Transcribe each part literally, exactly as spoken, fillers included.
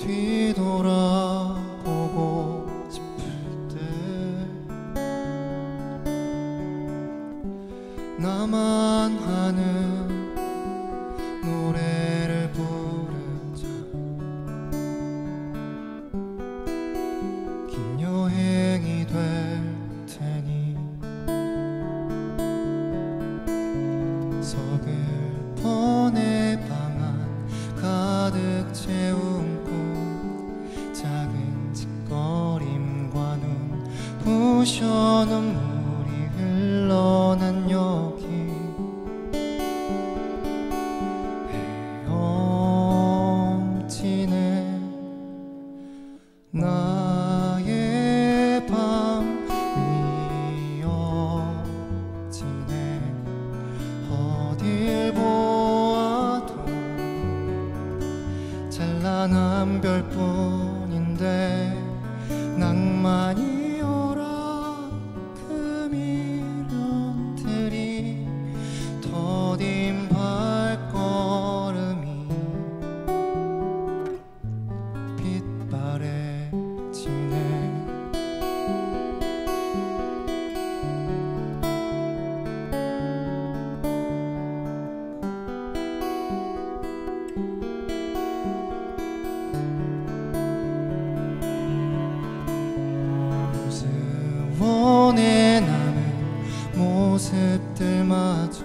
뒤돌아보고 싶을 때 나만 하는 노래를 부르자. 긴 여행이 될 테니 서글퍼내 방 안 가득 채운 꿈, 작은 짓거림과 눈 부셔 눈물이 흘러난 여기 헤엄치네. 나의 밤 위험지네. 어딜 보아도 찬란한 별뿐인데 낭만이여라. 그 미련들이 더딘 발걸음이 빛바래지네. 원해 나는 모습들마저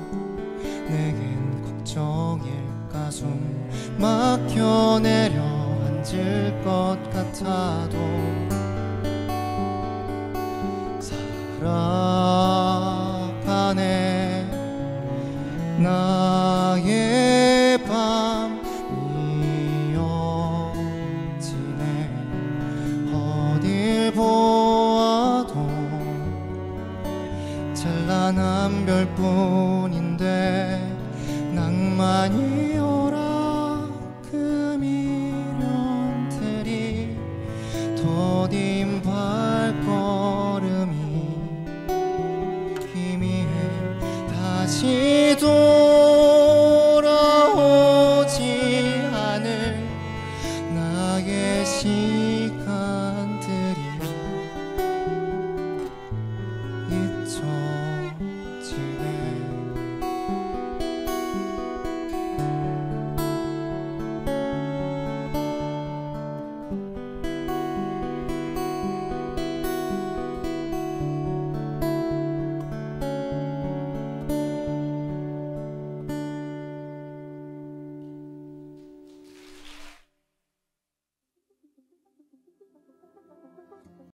내겐 걱정일까. 숨 막혀 내려앉을 것 같아도 살아가네. 나의